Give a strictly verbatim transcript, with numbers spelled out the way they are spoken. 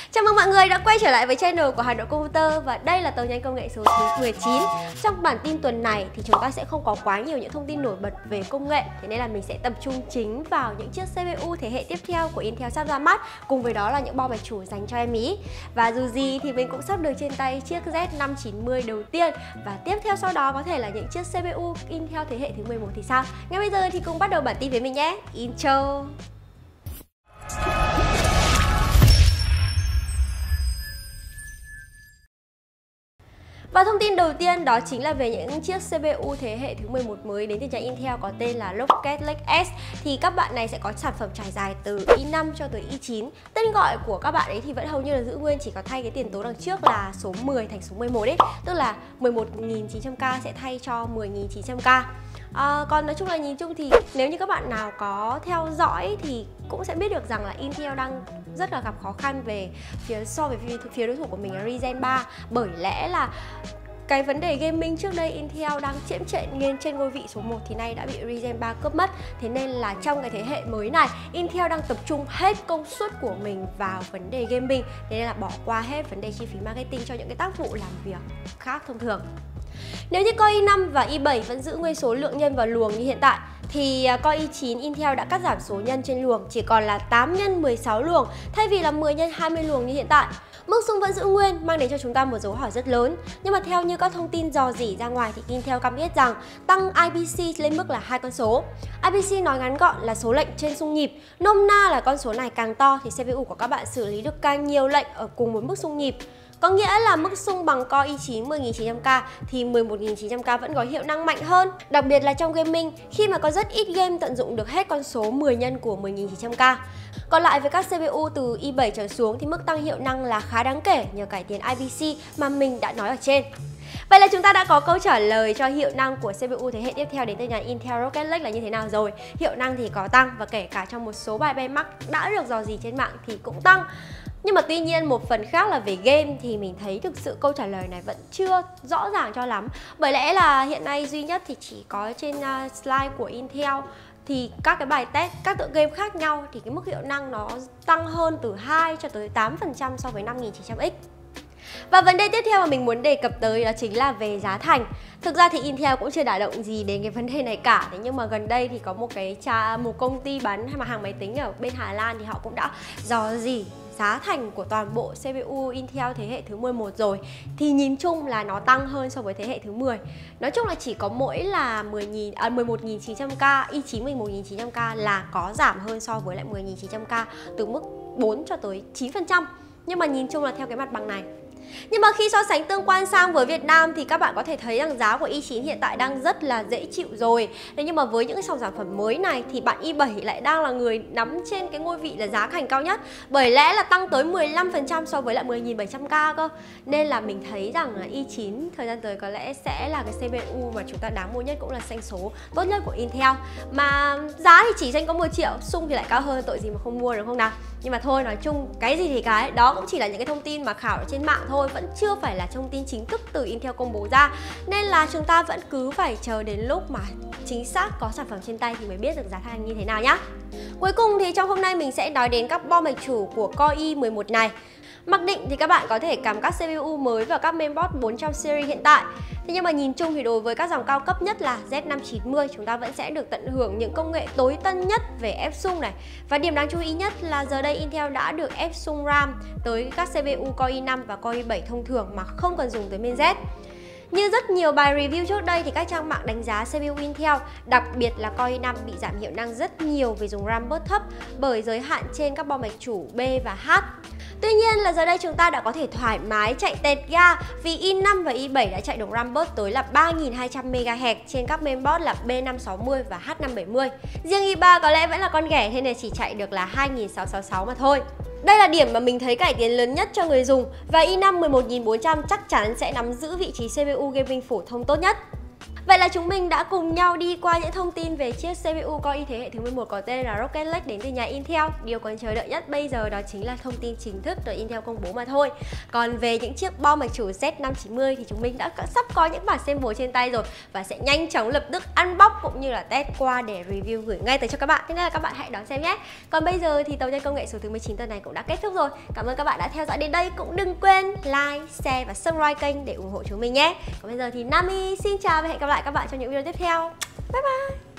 Chào mừng mọi người đã quay trở lại với channel của Hà Nội Computer và đây là tờ nhanh công nghệ số thứ mười chín. Trong bản tin tuần này thì chúng ta sẽ không có quá nhiều những thông tin nổi bật về công nghệ, thế nên là mình sẽ tập trung chính vào những chiếc xê pê u thế hệ tiếp theo của Intel sắp ra mắt, cùng với đó là những bo bài chủ dành cho em ý. Và dù gì thì mình cũng sắp được trên tay chiếc Z năm chín mươi đầu tiên, và tiếp theo sau đó có thể là những chiếc xê pê u Intel thế hệ thứ mười một thì sao? Ngay bây giờ thì cùng bắt đầu bản tin với mình nhé. Intro. Và thông tin đầu tiên đó chính là về những chiếc xê pê u thế hệ thứ mười một mới đến từ nhà Intel có tên là Rocket Lake S. Thì các bạn này sẽ có sản phẩm trải dài từ i năm cho tới i chín. Tên gọi của các bạn ấy thì vẫn hầu như là giữ nguyên, chỉ có thay cái tiền tố đằng trước là số mười thành số mười một ấy. Tức là mười một nghìn chín trăm K sẽ thay cho mười nghìn chín trăm K. À, còn nói chung là nhìn chung thì nếu như các bạn nào có theo dõi thì cũng sẽ biết được rằng là Intel đang rất là gặp khó khăn về phía so với phía, phía đối thủ của mình là Ryzen ba, bởi lẽ là cái vấn đề gaming trước đây Intel đang chiếm trệ lên trên ngôi vị số một thì nay đã bị Ryzen ba cướp mất. Thế nên là trong cái thế hệ mới này, Intel đang tập trung hết công suất của mình vào vấn đề gaming, thế nên là bỏ qua hết vấn đề chi phí marketing cho những cái tác vụ làm việc khác thông thường. Nếu như Core i năm và i bảy vẫn giữ nguyên số lượng nhân vào luồng như hiện tại thì Core i chín Intel đã cắt giảm số nhân trên luồng chỉ còn là tám nhân mười sáu luồng thay vì là mười nhân hai mươi luồng như hiện tại. Mức xung vẫn giữ nguyên, mang đến cho chúng ta một dấu hỏi rất lớn. Nhưng mà theo như các thông tin dò dỉ ra ngoài thì Intel cam kết rằng tăng i pê xê lên mức là hai con số. i pê xê nói ngắn gọn là số lệnh trên xung nhịp, nôm na là con số này càng to thì xê pê u của các bạn xử lý được càng nhiều lệnh ở cùng một mức xung nhịp. Có nghĩa là mức xung bằng Core i chín mười nghìn chín trăm K thì mười một nghìn chín trăm K vẫn có hiệu năng mạnh hơn. Đặc biệt là trong gaming, khi mà có rất ít game tận dụng được hết con số mười nhân của mười nghìn chín trăm K. Còn lại với các xê pê u từ i bảy trở xuống thì mức tăng hiệu năng là khá đáng kể nhờ cải tiến i pê xê mà mình đã nói ở trên. Vậy là chúng ta đã có câu trả lời cho hiệu năng của xê pê u thế hệ tiếp theo đến từ nhà Intel Rocket Lake là như thế nào rồi. Hiệu năng thì có tăng và kể cả trong một số bài benchmark đã được dò dỉ trên mạng thì cũng tăng. Nhưng mà tuy nhiên một phần khác là về game thì mình thấy thực sự câu trả lời này vẫn chưa rõ ràng cho lắm. Bởi lẽ là hiện nay duy nhất thì chỉ có trên uh, slide của Intel thì các cái bài test, các tựa game khác nhau thì cái mức hiệu năng nó tăng hơn từ hai cho tới tám phần trăm so với năm nghìn chín trăm X. Và vấn đề tiếp theo mà mình muốn đề cập tới đó chính là về giá thành. Thực ra thì Intel cũng chưa đả động gì đến cái vấn đề này cả. Thế nhưng mà gần đây thì có một cái cha, một công ty bán mặt hàng máy tính ở bên Hà Lan thì họ cũng đã dò dỉ giá thành của toàn bộ xê pê u Intel thế hệ thứ mười một rồi. Thì nhìn chung là nó tăng hơn so với thế hệ thứ mười. Nói chung là chỉ có mỗi là mười một nghìn chín trăm K, i chín mười một nghìn chín trăm K là có giảm hơn so với lại mười nghìn chín trăm K từ mức bốn cho tới chín phần trăm. Nhưng mà nhìn chung là theo cái mặt bằng này. Nhưng mà khi so sánh tương quan sang với Việt Nam thì các bạn có thể thấy rằng giá của i chín hiện tại đang rất là dễ chịu rồi. Thế nhưng mà với những dòng sản phẩm mới này thì bạn i bảy lại đang là người nắm trên cái ngôi vị là giá thành cao nhất. Bởi lẽ là tăng tới mười lăm phần trăm so với lại mười nghìn bảy trăm K cơ. Nên là mình thấy rằng là i chín thời gian tới có lẽ sẽ là cái xê pê u mà chúng ta đáng mua nhất, cũng là doanh số tốt nhất của Intel. Mà giá thì chỉ danh có một triệu, xung thì lại cao hơn, tội gì mà không mua được không nào. Nhưng mà thôi, nói chung cái gì thì cái, đó cũng chỉ là những cái thông tin mà khảo ở trên mạng thôi, vẫn chưa phải là thông tin chính thức từ Intel công bố ra. Nên là chúng ta vẫn cứ phải chờ đến lúc mà chính xác có sản phẩm trên tay thì mới biết được giá thành như thế nào nhá. Cuối cùng thì trong hôm nay mình sẽ nói đến các bo mạch chủ của Core i mười một này. Mặc định thì các bạn có thể cắm các xê pê u mới vào các mainboard bốn trăm series hiện tại. Thế nhưng mà nhìn chung thì đối với các dòng cao cấp nhất là Z năm chín mươi, chúng ta vẫn sẽ được tận hưởng những công nghệ tối tân nhất về ép xung này. Và điểm đáng chú ý nhất là giờ đây Intel đã được ép xung RAM tới các xê pê u Core i năm và Core i bảy thông thường mà không cần dùng tới main Z. Như rất nhiều bài review trước đây thì các trang mạng đánh giá xê pê u Intel, đặc biệt là Core i năm bị giảm hiệu năng rất nhiều vì dùng RAM bớt thấp bởi giới hạn trên các bo mạch chủ B và H. Tuy nhiên là giờ đây chúng ta đã có thể thoải mái chạy tẹt ga vì i năm và i bảy đã chạy được RAM bớt tới là ba nghìn hai trăm mê ga héc trên các mainboard là B năm sáu mươi và H năm bảy mươi. Riêng i ba có lẽ vẫn là con ghẻ, thế nên chỉ chạy được là hai nghìn sáu trăm sáu mươi sáu mà thôi. Đây là điểm mà mình thấy cải tiến lớn nhất cho người dùng và i năm mười một nghìn bốn trăm chắc chắn sẽ nắm giữ vị trí xê pê u gaming phổ thông tốt nhất. Vậy là chúng mình đã cùng nhau đi qua những thông tin về chiếc xê pê u Core i thế hệ thứ mười một có tên là Rocket Lake đến từ nhà Intel. Điều còn chờ đợi nhất bây giờ đó chính là thông tin chính thức được Intel công bố mà thôi. Còn về những chiếc bo mạch chủ Z năm chín mươi thì chúng mình đã sắp có những bản sample trên tay rồi và sẽ nhanh chóng lập tức unbox cũng như là test qua để review gửi ngay tới cho các bạn. Thế nên là các bạn hãy đón xem nhé. Còn bây giờ thì tàu nhanh công nghệ số thứ mười chín tuần này cũng đã kết thúc rồi. Cảm ơn các bạn đã theo dõi đến đây. Cũng đừng quên like, share và subscribe kênh để ủng hộ chúng mình nhé. Còn bây giờ thì Nami xin chào và hẹn gặp lại các bạn trong những video tiếp theo. Bye bye.